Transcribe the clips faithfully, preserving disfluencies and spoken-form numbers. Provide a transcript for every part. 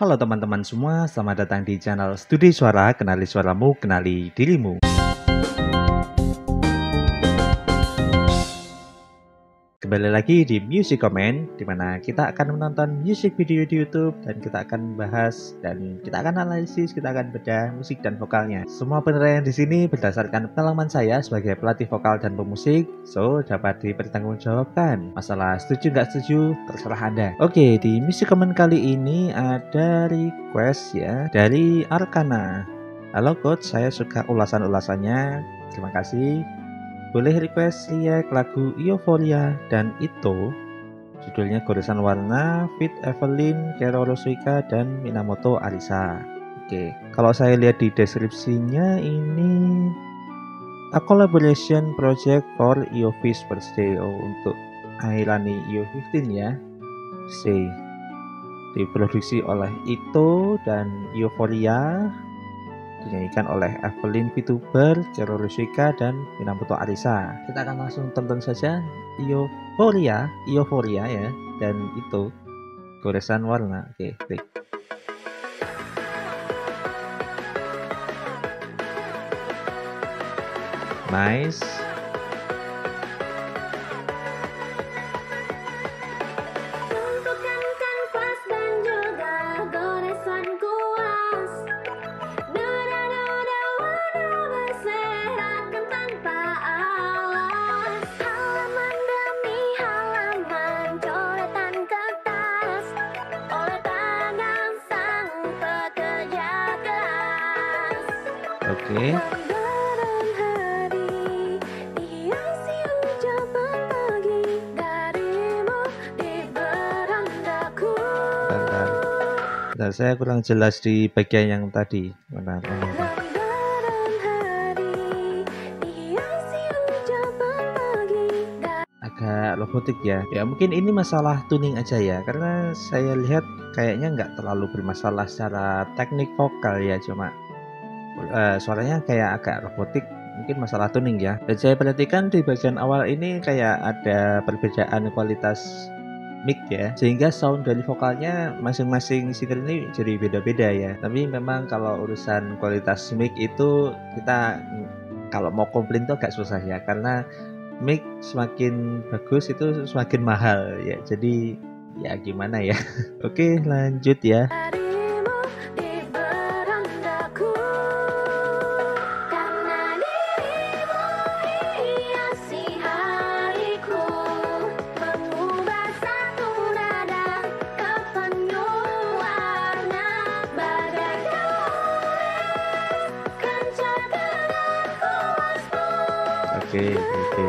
Halo teman-teman semua, selamat datang di channel Studi Suara, kenali suaramu, kenali dirimu. Kembali lagi di Music Comment, di mana kita akan menonton music video di YouTube dan kita akan bahas dan kita akan analisis, kita akan bedah musik dan vokalnya. Semua penilaian di sini berdasarkan pengalaman saya sebagai pelatih vokal dan pemusik, so dapat dipertanggungjawabkan. Masalah setuju nggak setuju terserah Anda. Oke, di Music Comment kali ini ada request ya dari Arkana. Halo coach, saya suka ulasan-ulasannya. Terima kasih. Boleh request lihat lagu Euphoria dan Ito, judulnya Goresan Warna, Fit Evelyn, Kero Rosuika, dan Minamoto Arisa. Oke, kalau saya lihat di deskripsinya ini a collaboration project for Eofish birthday, oh, untuk Ailani E O lima belas ya. C. Diproduksi oleh Ito dan Euphoria, dinyanyikan oleh Evelyn VTuber, Kero Rosuika, dan Minamoto Arisa. Kita akan langsung tonton saja Euphoria, Euphoria ya, dan itu Goresan Warna. Oke, klik. Nice. Oke. Bentar. Bentar, saya kurang jelas di bagian yang tadi. Benar, benar. Agak robotik ya. Ya mungkin ini masalah tuning aja ya, karena saya lihat kayaknya nggak terlalu bermasalah secara teknik vokal ya, cuma Uh, suaranya kayak agak robotik, mungkin masalah tuning ya. Dan saya perhatikan di bagian awal ini kayak ada perbedaan kualitas mic ya, sehingga sound dari vokalnya masing-masing singer ini jadi beda-beda ya. Tapi memang kalau urusan kualitas mic itu kita kalau mau komplain tuh agak susah ya, karena mic semakin bagus itu semakin mahal ya. Jadi ya gimana ya. Oke, lanjut ya. Oke, oke.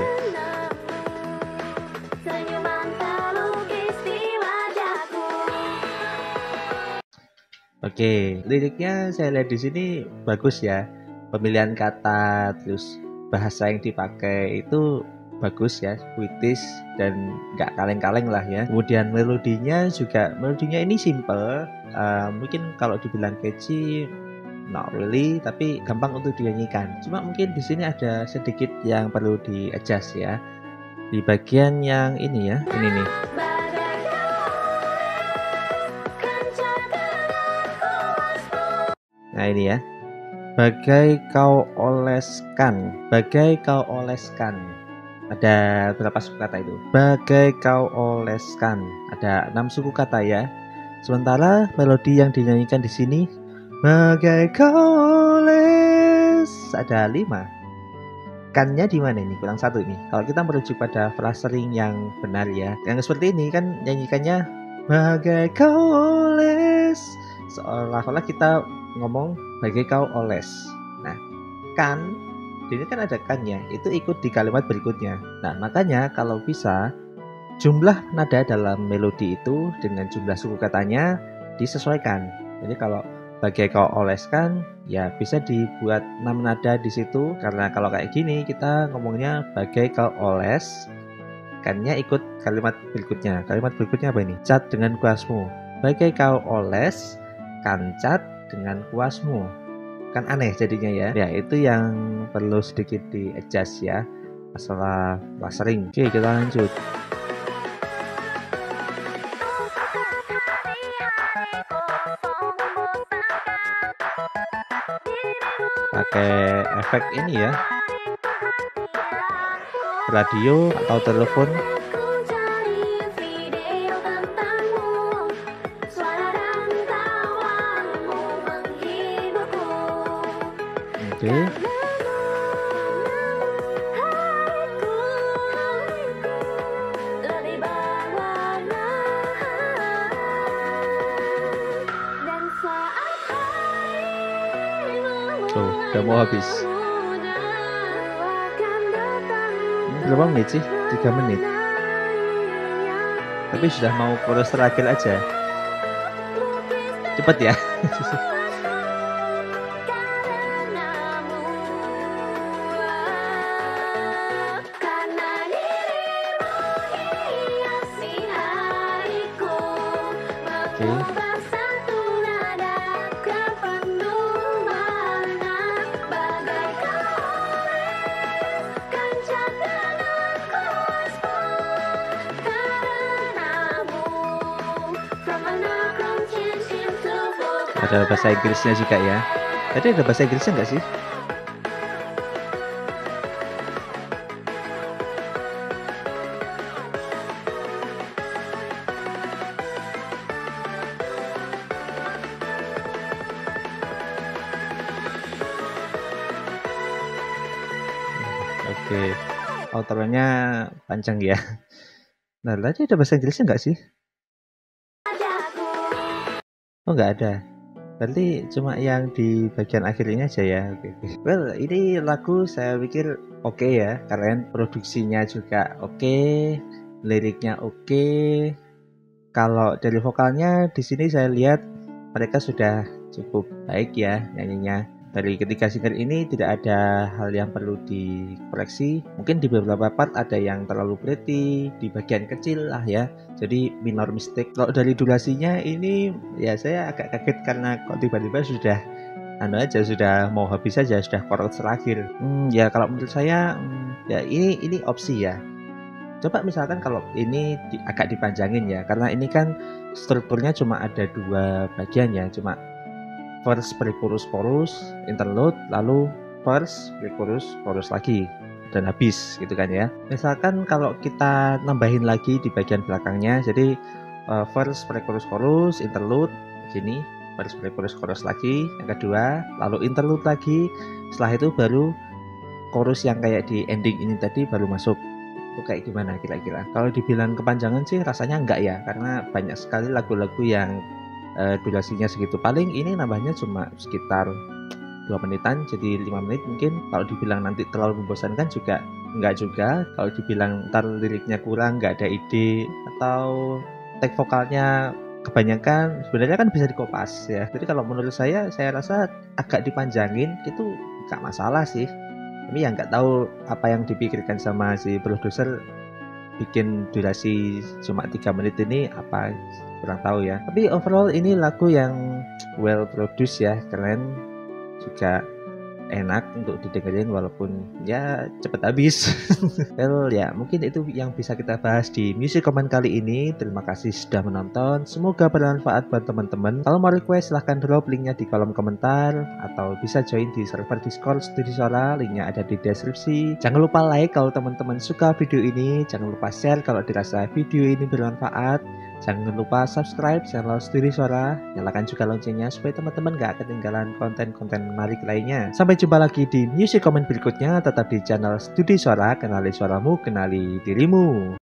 Oke, liriknya saya lihat di sini bagus ya. Pemilihan kata, terus bahasa yang dipakai itu bagus ya, puitis dan nggak kaleng-kaleng lah ya. Kemudian melodinya juga, melodinya ini simple. Uh, mungkin kalau dibilang catchy, not really, tapi gampang untuk dinyanyikan. Cuma mungkin di sini ada sedikit yang perlu di-adjust ya. Di bagian yang ini ya, ini nih. Nah ini ya. Bagai kau oleskan, bagai kau oleskan. Ada berapa suku kata itu? Bagai kau oleskan. Ada enam suku kata ya. Sementara melodi yang dinyanyikan di sini bagai kau oles ada lima. Kannya di mana ini? Kurang satu ini. Kalau kita merujuk pada phrasing yang benar ya, yang seperti ini kan nyanyikannya bagai kau oles, seolah-olah kita ngomong bagai kau oles. Nah, kan ini kan ada kannya, itu ikut di kalimat berikutnya. Nah, makanya kalau bisa jumlah nada dalam melodi itu dengan jumlah suku katanya disesuaikan. Jadi kalau bagai kau oleskan ya bisa dibuat enam nada di situ, karena kalau kayak gini kita ngomongnya bagai kau oles, kannya ikut kalimat berikutnya. Kalimat berikutnya apa ini? Cat dengan kuasmu. Bagai kau oles, kan cat dengan kuasmu. Kan aneh jadinya ya. Ya itu yang perlu sedikit di adjust ya, masalah phrasing. Oke, kita lanjut. pakai efek ini ya, radio atau telepon. Oke. Tuh, udah mau habis. Berapa menit sih? tiga menit. Tapi sudah mau chorus terakhir aja. Cepet ya. Oke. Ada bahasa Inggrisnya juga ya. Tadi ada bahasa Inggrisnya nggak sih? Oke, outronya panjang ya. Nah, tadi ada bahasa Inggrisnya nggak sih? Oh, nggak ada. Berarti cuma yang di bagian akhir ini aja ya. Oke, oke. Well, ini lagu saya pikir oke okay ya, keren. Produksinya juga oke, okay, liriknya oke. Okay. Kalau dari vokalnya di sini saya lihat mereka sudah cukup baik ya nyanyinya. Dari ketiga singer ini tidak ada hal yang perlu dikoreksi. Mungkin di beberapa part ada yang terlalu pretty, di bagian kecil lah ya. Jadi minor mistake. Kalau dari durasinya ini ya saya agak kaget karena kok tiba-tiba sudah anu aja, sudah mau habis saja, sudah chorus terakhir. Hmm, ya kalau menurut saya hmm, ya ini ini opsi ya. Coba misalkan kalau ini di, agak dipanjangin ya, karena ini kan strukturnya cuma ada dua bagian ya, cuma verse, pre-chorus, chorus, interlude, lalu verse, pre-chorus, chorus lagi, dan habis gitu kan ya. Misalkan kalau kita nambahin lagi di bagian belakangnya, jadi uh, verse, pre-chorus, chorus, interlude, gini, verse, pre-chorus, chorus lagi, yang kedua, lalu interlude lagi, setelah itu baru chorus yang kayak di ending ini tadi baru masuk. Itu kayak gimana kira-kira? Kalau dibilang kepanjangan sih rasanya enggak ya, karena banyak sekali lagu-lagu yang Uh, durasinya segitu. Paling ini nambahnya cuma sekitar dua menitan, jadi lima menit mungkin. Kalau dibilang nanti terlalu membosankan juga enggak juga. Kalau dibilang ntar liriknya kurang, nggak ada ide, atau tag vokalnya kebanyakan, sebenarnya kan bisa dikopas ya. Jadi kalau menurut saya, saya rasa agak dipanjangin itu nggak masalah sih. Tapi ya nggak tahu apa yang dipikirkan sama si produser bikin durasi cuma tiga menit ini apa, kurang tahu ya. Tapi overall ini lagu yang well produced ya, keren, juga enak untuk didengerin walaupun ya cepet habis. Well ya mungkin itu yang bisa kita bahas di Music Comment kali ini. Terima kasih sudah menonton, semoga bermanfaat buat teman-teman. Kalau mau request silahkan drop linknya di kolom komentar, atau bisa join di server Discord Studi Suara, linknya ada di deskripsi. Jangan lupa like kalau teman-teman suka video ini, jangan lupa share kalau dirasa video ini bermanfaat. Jangan lupa subscribe channel Studi Suara, nyalakan juga loncengnya supaya teman-teman gak ketinggalan konten-konten menarik lainnya. Sampai jumpa lagi di Music Comment berikutnya, tetap di channel Studi Suara, kenali suaramu, kenali dirimu.